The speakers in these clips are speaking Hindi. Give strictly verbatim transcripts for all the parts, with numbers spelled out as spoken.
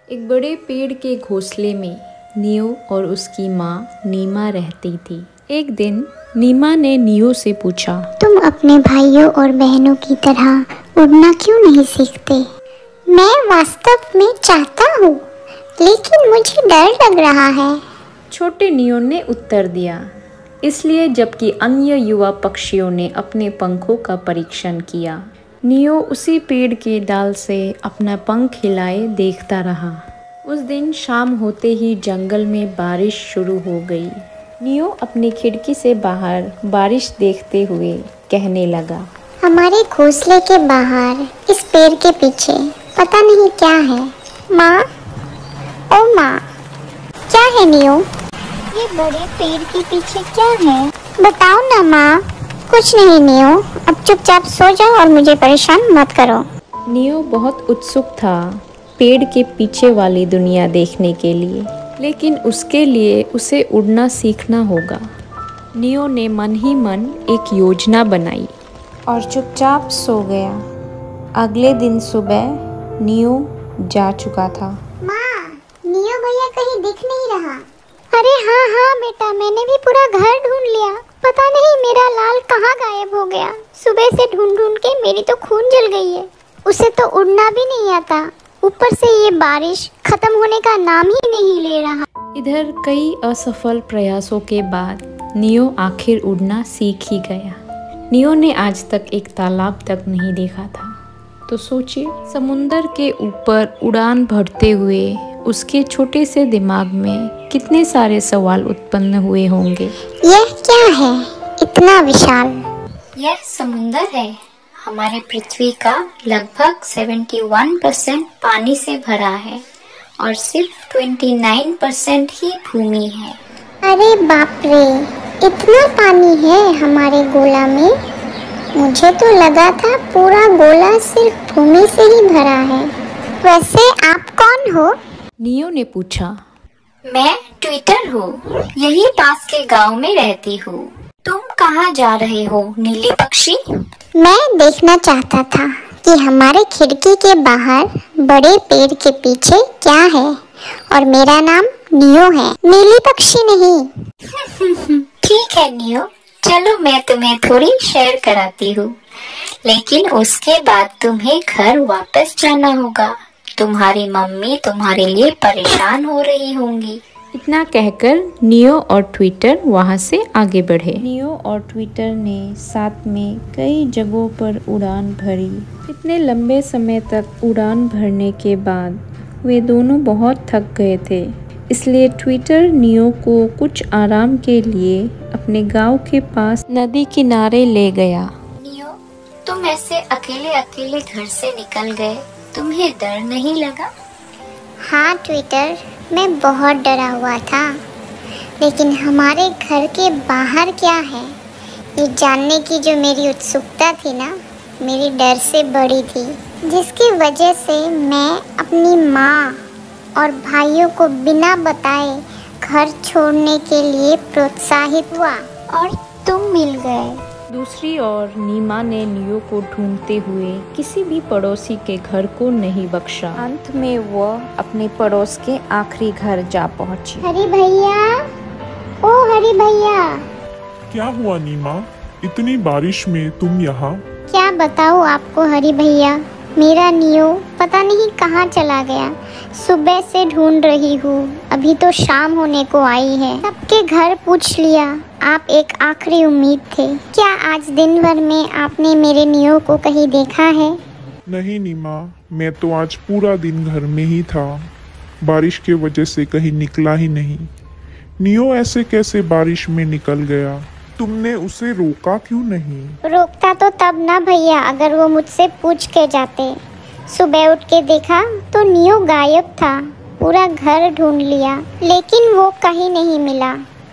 एक बड़े पेड़ के घोंसले में नियो और उसकी माँ नीमा रहती थी। एक दिन नीमा ने नियो से पूछा, तुम अपने भाइयों और बहनों की तरह उड़ना क्यों नहीं सीखते? मैं वास्तव में चाहता हूँ, लेकिन मुझे डर लग रहा है। छोटे नियो ने उत्तर दिया, इसलिए जबकि अन्य युवा पक्षियों ने अपने पंखों का परीक्षण किया। नियो उसी पेड़ के डाल से अपना पंख हिलाए देखता रहा। उस दिन शाम होते ही जंगल में बारिश शुरू हो गई। नियो अपनी खिड़की से बाहर बारिश देखते हुए कहने लगा, हमारे घोंसले के बाहर इस पेड़ के पीछे पता नहीं क्या है। माँ, ओ माँ, क्या है नियो? ये बड़े पेड़ के पीछे क्या है? बताओ ना माँ। कुछ नहीं नियो, अब चुपचाप सो जाओ और मुझे परेशान मत करो। नियो बहुत उत्सुक था पेड़ के पीछे वाली दुनिया देखने के लिए, लेकिन उसके लिए उसे उड़ना सीखना होगा। नियो ने मन ही मन एक योजना बनाई और चुपचाप सो गया। अगले दिन सुबह नियो जा चुका था। माँ, नियो भैया कहीं दिख नहीं रहा। अरे हाँ हाँ बेटा, मैंने भी पूरा घर ढूंढ लिया। पता नहीं मेरा लाल कहाँ गायब हो गया। सुबह से ढूंढ ढूंढ के मेरी तो खून जल गई है। उसे तो उड़ना भी नहीं आता, ऊपर से ये बारिश खत्म होने का नाम ही नहीं ले रहा। इधर कई असफल प्रयासों के बाद नियो आखिर उड़ना सीख ही गया। नियो ने आज तक एक तालाब तक नहीं देखा था, तो सोचिए समुंदर के ऊपर उड़ान भरते हुए उसके छोटे से दिमाग में कितने सारे सवाल उत्पन्न हुए होंगे। यह क्या है इतना विशाल? यह समुंदर है। हमारे पृथ्वी का लगभग इकहत्तर परसेंट पानी से भरा है और सिर्फ उनतीस परसेंट ही भूमि है। अरे बाप रे, इतना पानी है हमारे गोला में। मुझे तो लगा था पूरा गोला सिर्फ भूमि से ही भरा है। वैसे आप कौन हो? नियो ने पूछा। मैं ट्विटर हूँ, यही पास के गांव में रहती हूँ। तुम कहाँ जा रहे हो नीली पक्षी? मैं देखना चाहता था कि हमारे खिड़की के बाहर बड़े पेड़ के पीछे क्या है, और मेरा नाम नियो है, नीली पक्षी नहीं। ठीक है नियो, चलो मैं तुम्हें थोड़ी शेयर कराती हूँ, लेकिन उसके बाद तुम्हें घर वापस जाना होगा। तुम्हारी मम्मी तुम्हारे लिए परेशान हो रही होंगी। इतना कहकर नियो और ट्विटर वहां से आगे बढ़े। नियो और ट्विटर ने साथ में कई जगहों पर उड़ान भरी। इतने लंबे समय तक उड़ान भरने के बाद वे दोनों बहुत थक गए थे, इसलिए ट्विटर नियो को कुछ आराम के लिए अपने गांव के पास नदी किनारे ले गया। नियो, तुम ऐसे अकेले अकेले घर से निकल गए, तुम्हें डर नहीं लगा? हाँ ट्विटर, मैं बहुत डरा हुआ था, लेकिन हमारे घर के बाहर क्या है ये जानने की जो मेरी उत्सुकता थी ना, मेरी डर से बड़ी थी, जिसकी वजह से मैं अपनी माँ और भाइयों को बिना बताए घर छोड़ने के लिए प्रोत्साहित हुआ और तुम मिल गए। दूसरी ओर नीमा ने नियो को ढूंढते हुए किसी भी पड़ोसी के घर को नहीं बख्शा। अंत में वह अपने पड़ोस के आखिरी घर जा पहुंची। हरी भैया, ओ हरी भैया। क्या हुआ नीमा, इतनी बारिश में तुम यहाँ? क्या बताऊँ आपको हरी भैया, मेरा नियो पता नहीं कहाँ चला गया। सुबह से ढूंढ रही हूँ, अभी तो शाम होने को आई है। सबके घर पूछ लिया, आप एक आखिरी उम्मीद थे। क्या आज दिन भर में आपने मेरे नियो को कहीं देखा है? नहीं नीमा, मैं तो आज पूरा दिन घर में ही था, बारिश के वजह से कहीं निकला ही नहीं। नियो ऐसे कैसे बारिश में निकल गया? तुमने उसे रोका क्यों नहीं? रोकता तो तब ना भैया, अगर वो मुझसे पूछ के जाते। सुबह उठ के देखा तो नियो गायब था। पूरा घर ढूंढ लिया, लेकिन वो कहीं नहीं मिला।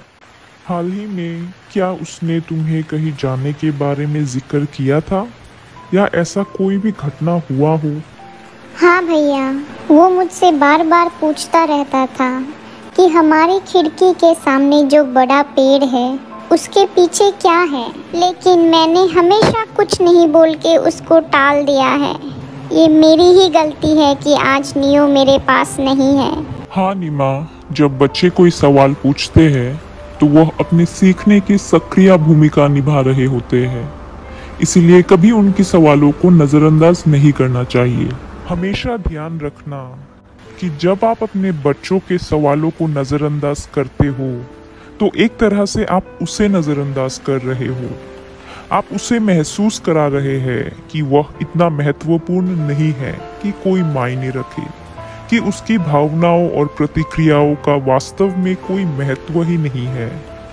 हाल ही में क्या उसने तुम्हें कहीं जाने के बारे में जिक्र किया था, या ऐसा कोई भी घटना हुआ हो? हाँ भैया, वो मुझसे बार बार पूछता रहता था कि हमारी खिड़की के सामने जो बड़ा पेड़ है उसके पीछे क्या है, लेकिन मैंने हमेशा कुछ नहीं बोल के उसको टाल दिया है। ये मेरी ही गलती है कि आज नियो मेरे पास नहीं है। हाँ नीमा, जब बच्चे कोई सवाल पूछते हैं तो वह अपने सीखने की सक्रिय भूमिका निभा रहे होते हैं, इसलिए कभी उनके सवालों को नज़रअंदाज नहीं करना चाहिए। हमेशा ध्यान रखना कि जब आप अपने बच्चों के सवालों को नज़रअंदाज करते हो तो एक तरह से आप उसे नज़रअंदाज कर रहे हो। आप उसे महसूस करा रहे हैं कि वह इतना महत्वपूर्ण नहीं है कि कोई मायने रखे, कि उसकी भावनाओं और प्रतिक्रियाओं का वास्तव में कोई महत्व ही नहीं है।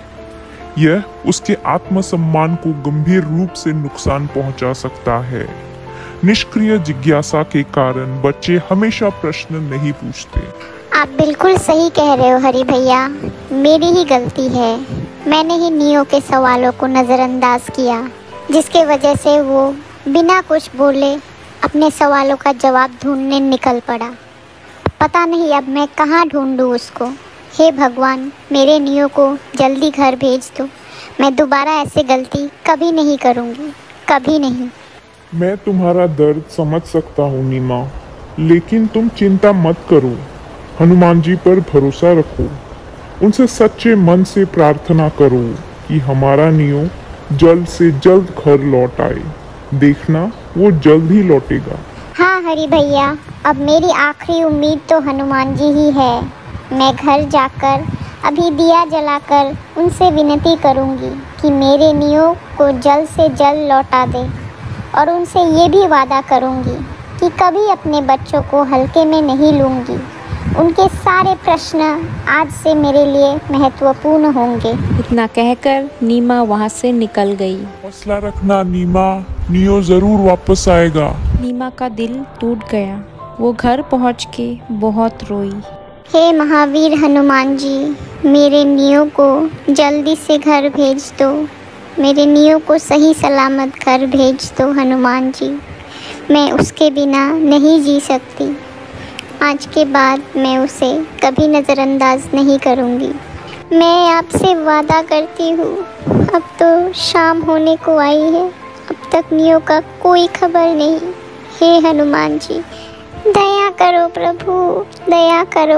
यह उसके आत्मसम्मान को गंभीर रूप से नुकसान पहुंचा सकता है। निष्क्रिय जिज्ञासा के कारण बच्चे हमेशा प्रश्न नहीं पूछते। आप बिल्कुल सही कह रहे हो हरी भैया, मेरी ही गलती है। मैंने ही नियो के सवालों को नज़रअंदाज किया, जिसके वजह से वो बिना कुछ बोले अपने सवालों का जवाब ढूंढने निकल पड़ा। पता नहीं अब मैं कहाँ ढूंढूं उसको। हे भगवान, मेरे नियो को जल्दी घर भेज दो। मैं दोबारा ऐसे गलती कभी नहीं करूँगी, कभी नहीं। मैं तुम्हारा दर्द समझ सकता हूँ नीमा, लेकिन तुम चिंता मत करो। हनुमान जी पर भरोसा रखो, उनसे सच्चे मन से प्रार्थना करो कि हमारा नियो जल्द से जल्द घर लौट आए। देखना, वो जल्द ही लौटेगा। हाँ हरी भैया, अब मेरी आखिरी उम्मीद तो हनुमान जी ही है। मैं घर जाकर अभी दिया जलाकर उनसे विनती करूंगी कि मेरे नियो को जल्द से जल्द लौटा दे, और उनसे ये भी वादा करूंगी कि कभी अपने बच्चों को हल्के में नहीं लूंगी। उनके सारे प्रश्न आज से मेरे लिए महत्वपूर्ण होंगे। इतना कहकर नीमा वहाँ से निकल गई। हौसला रखना नीमा, नियो जरूर वापस आएगा। नीमा का दिल टूट गया। वो घर पहुँच के बहुत रोई। हे महावीर हनुमान जी, मेरे नियो को जल्दी से घर भेज दो। मेरे नियो को सही सलामत घर भेज दो हनुमान जी। मैं उसके बिना नहीं जी सकती। आज के बाद मैं उसे कभी नज़रअंदाज नहीं करूँगी। मैं आपसे वादा करती हूँ। अब तो शाम होने को आई है, अब तक नियो का कोई खबर नहीं। हे हनुमान जी, दया करो प्रभु, दया करो।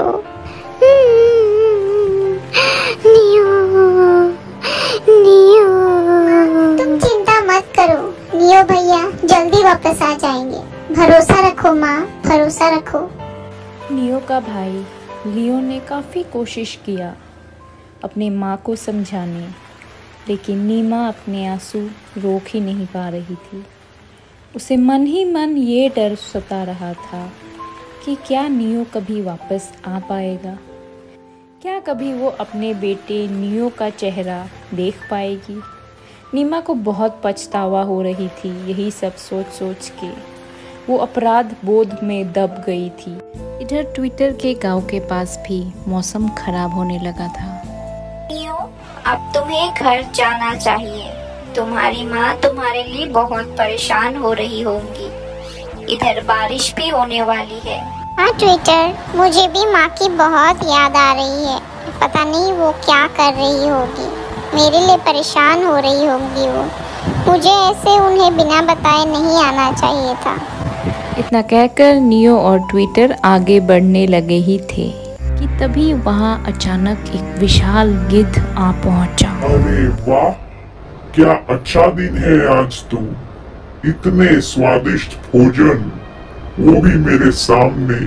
नियो, नियो। तुम चिंता मत करो, नियो भैया जल्दी वापस आ जाएंगे। भरोसा रखो माँ, भरोसा रखो। नियो का भाई लियो ने काफ़ी कोशिश किया अपने माँ को समझाने, लेकिन नीमा अपने आंसू रोक ही नहीं पा रही थी। उसे मन ही मन ये डर सता रहा था कि क्या नियो कभी वापस आ पाएगा, क्या कभी वो अपने बेटे नियो का चेहरा देख पाएगी। नीमा को बहुत पछतावा हो रही थी। यही सब सोच सोच के वो अपराध बोध में दब गई थी। इधर ट्विटर के गांव के पास भी मौसम खराब होने लगा था। नियो, अब तुम्हें घर जाना चाहिए। तुम्हारी माँ तुम्हारे लिए बहुत परेशान हो रही होंगी। इधर बारिश भी होने वाली है। हाँ ट्विटर, मुझे भी माँ की बहुत याद आ रही है। पता नहीं वो क्या कर रही होगी, मेरे लिए परेशान हो रही होगी वो। मुझे ऐसे उन्हें बिना बताए नहीं आना चाहिए था। इतना कहकर नियो और ट्विटर आगे बढ़ने लगे ही थे कि तभी वहाँ अचानक एक विशाल गिद्ध आ पहुँचा। अरे वाह, क्या अच्छा दिन है आज तो। इतने स्वादिष्ट भोजन, वो भी मेरे सामने।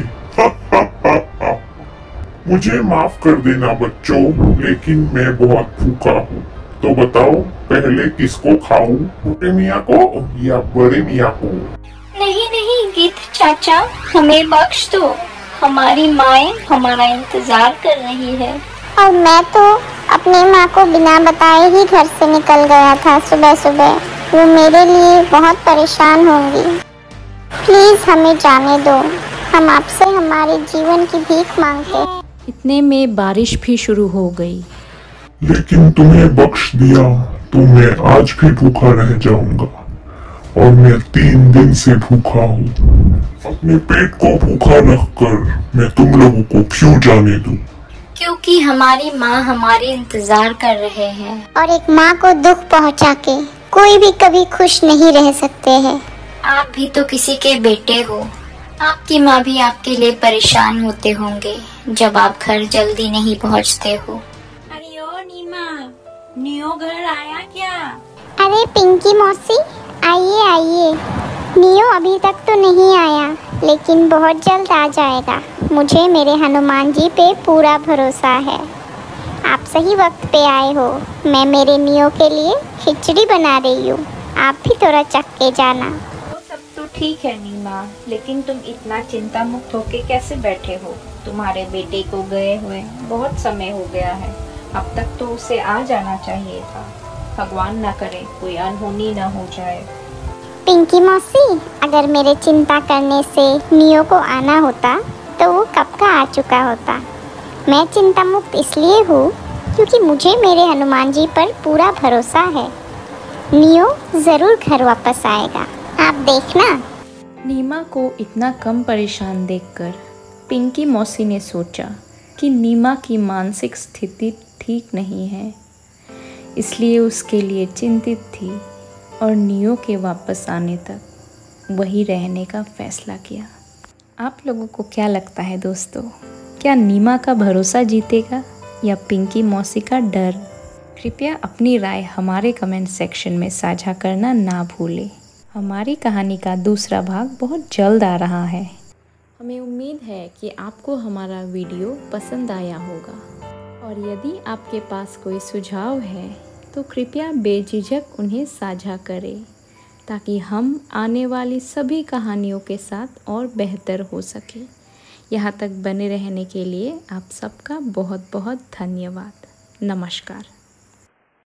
मुझे माफ कर देना बच्चों, लेकिन मैं बहुत भूखा हूँ। तो बताओ पहले किसको खाऊं, छोटे मियाँ को या बड़े मियाँ को? नहीं नहीं गिद्ध चाचा, हमें बख्श दो। हमारी माएँ हमारा इंतजार कर रही है। और मैं तो अपनी माँ को बिना बताए ही घर से निकल गया था सुबह सुबह। वो मेरे लिए बहुत परेशान होंगी। प्लीज हमें जाने दो, हम आपसे हमारे जीवन की भीख मांगते हैं। इतने में बारिश भी शुरू हो गई। लेकिन तुम्हें बख्श दिया तो मैं आज भी भूखा रह जाऊंगा, और मैं तीन दिन से भूखा हूँ। अपने पेट को भूखा रखकर मैं तुम लोगों को क्यों जाने दूं? क्योंकि हमारी माँ हमारे इंतजार कर रहे हैं। और एक माँ को दुख पहुँचा के कोई भी कभी खुश नहीं रह सकते हैं। आप भी तो किसी के बेटे हो। आपकी माँ भी आपके लिए परेशान होते होंगे जब आप घर जल्दी नहीं पहुँचते हो। अरे ओ नीमा, नियो घर आया क्या? अरे पिंकी मौसी, आइए आइए। नियो अभी तक तो नहीं आया, लेकिन बहुत जल्द आ जाएगा। मुझे मेरे हनुमान जी पे पूरा भरोसा है। आप सही वक्त पे आए हो। मैं मेरे नियो के लिए खिचड़ी बना रही हूँ, आप भी थोड़ा चख के जाना। वो सब तो ठीक है नीमा, लेकिन तुम इतना चिंता मुक्त होके कैसे बैठे हो? तुम्हारे बेटे को गए हुए बहुत समय हो गया है, अब तक तो उसे आ जाना चाहिए था। भगवान ना करे कोई अनहोनी ना हो जाए। पिंकी मौसी, अगर मेरे चिंता करने से नियो को आना होता तो वो कब का आ चुका होता। मैं चिंता मुक्त इसलिए हूँ क्योंकि मुझे मेरे हनुमान जी पर पूरा भरोसा है। नियो ज़रूर घर वापस आएगा, आप देखना। नीमा को इतना कम परेशान देखकर पिंकी मौसी ने सोचा कि नीमा की मानसिक स्थिति ठीक नहीं है, इसलिए उसके लिए चिंतित थी और नियो के वापस आने तक वहीं रहने का फैसला किया। आप लोगों को क्या लगता है दोस्तों, क्या नीमा का भरोसा जीतेगा या पिंकी मौसी का डर? कृपया अपनी राय हमारे कमेंट सेक्शन में साझा करना ना भूलें। हमारी कहानी का दूसरा भाग बहुत जल्द आ रहा है। हमें उम्मीद है कि आपको हमारा वीडियो पसंद आया होगा, और यदि आपके पास कोई सुझाव है तो कृपया बेझिझक उन्हें साझा करें, ताकि हम आने वाली सभी कहानियों के साथ और बेहतर हो सके। यहाँ तक बने रहने के लिए आप सबका बहुत बहुत धन्यवाद। नमस्कार।